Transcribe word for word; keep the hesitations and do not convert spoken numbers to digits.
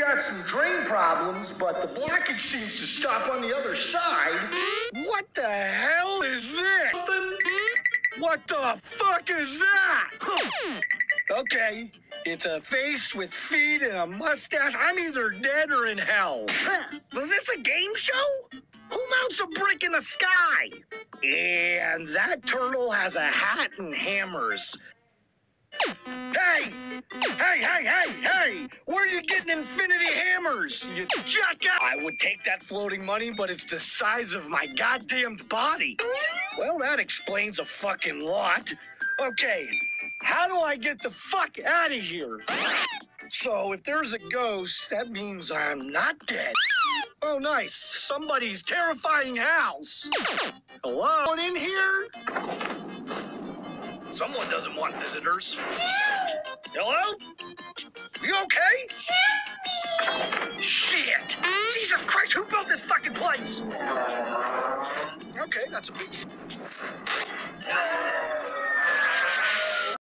got some drain problems, but the blockage seems to stop on the other side. What the hell is this? What the fuck is that? Okay, it's a face with feet and a mustache. I'm either dead or in hell. Huh. Was this a game show? Who mounts a brick in the sky? And that turtle has a hat and hammers. Hey! Hey, hey, hey, hey! Where are you getting infinity hammers, you jackass? I would take that floating money, but it's the size of my goddamn body. Well, that explains a fucking lot. Okay, how do I get the fuck out of here? So, if there's a ghost, that means I'm not dead. Oh, nice. Somebody's terrifying house. Hello? Anyone in here? Someone doesn't want visitors. Hello? You okay? Help me! Shit! Jesus Christ, who built this fucking place? Okay, that's a big...